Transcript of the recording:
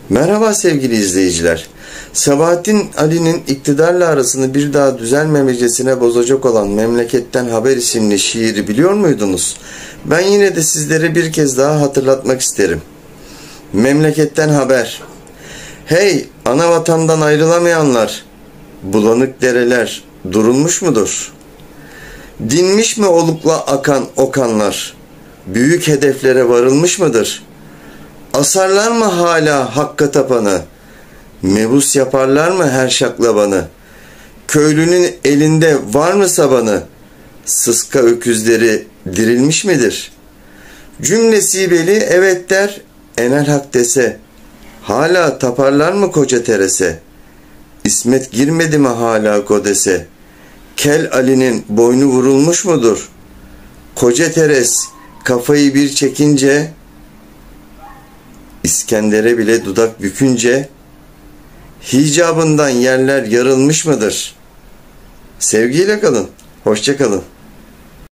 Merhaba sevgili izleyiciler. Sabahattin Ali'nin iktidarla arasını bir daha düzelmemecesine bozacak olan Memleketten Haber isimli şiiri biliyor muydunuz? Ben yine de sizlere bir kez daha hatırlatmak isterim. Memleketten haber. Hey ana vatandan ayrılamayanlar, bulanık dereler durulmuş mudur? Dinmiş mi olukla akan o kanlar? Büyük hedeflere varılmış mıdır? Asarlar mı hala hakka tapanı? Mebus yaparlar mı her şaklabanı? Köylünün elinde var mı sabanı? Sıska öküzleri dirilmiş midir? Cümlesi beli evet der, enel hak dese. Hala taparlar mı koca terese? İsmet girmedi mi hala kodese? Kel Ali'nin boynu vurulmuş mudur? Koca teres kafayı bir çekince, İskender'e bile dudak bükünce, hicabından yerler yarılmış mıdır? Sevgiyle kalın, hoşça kalın.